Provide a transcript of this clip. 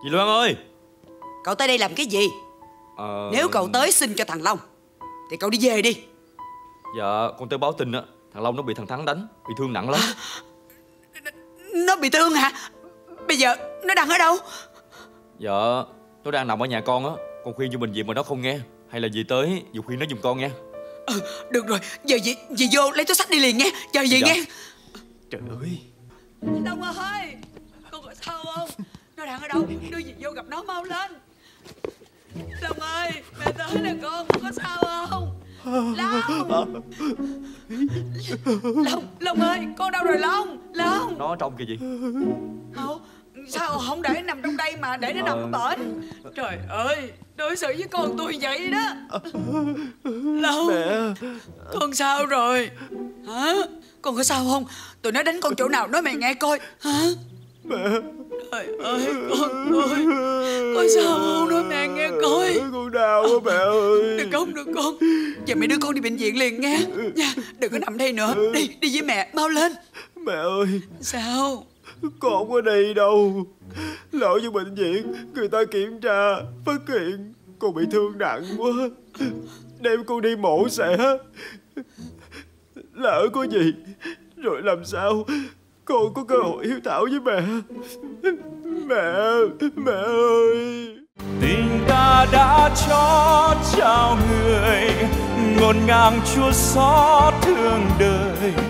Dì Loan ơi. Cậu tới đây làm cái gì? Nếu cậu tới xin cho thằng Long thì cậu đi về đi. Dạ con tới báo tin á, thằng Long nó bị thằng Thắng đánh, bị thương nặng lắm. Nó bị thương hả? Bây giờ nó đang ở đâu? Dạ nó đang nằm ở nhà con á. Con khuyên cho bệnh viện mà nó không nghe. Hay là dì tới dì khuyên nó giùm con nha. Được rồi, giờ dì vô lấy túi xách đi liền nghe. Chờ dì dạ. nghe. Trời ơi. Long ơi, con có sao không? Nó đang ở đâu? Đưa dì vô gặp nó mau lên. Long ơi, mẹ tới nè con có sao không? Long ơi, con đâu rồi Long? Nó ở trong kìa dì. Sao không để nằm trong đây mà để nó nằm ở bển? Trời ơi, đối xử với con tôi vậy đó. Long, mẹ. con sao rồi? Hả? Con có sao không? Tụi nó đánh con chỗ nào nói mẹ nghe coi. Hả? Mẹ. Trời ơi, con ơi, con sao không nói mẹ nghe coi. Con đau quá mẹ ơi. Được con. Giờ mẹ đưa con đi bệnh viện liền nghe nha. Đừng có nằm đây nữa. Đi với mẹ, mau lên. Mẹ ơi. Sao? Con không có đi đâu. Lỡ vô bệnh viện người ta kiểm tra phát hiện con bị thương nặng quá, đem con đi mổ xẻ. Lỡ có gì rồi làm sao con có cơ hội hiếu thảo với mẹ. Mẹ ơi. Tình ta đã cho trao người, ngổn ngang chua xót thương đời.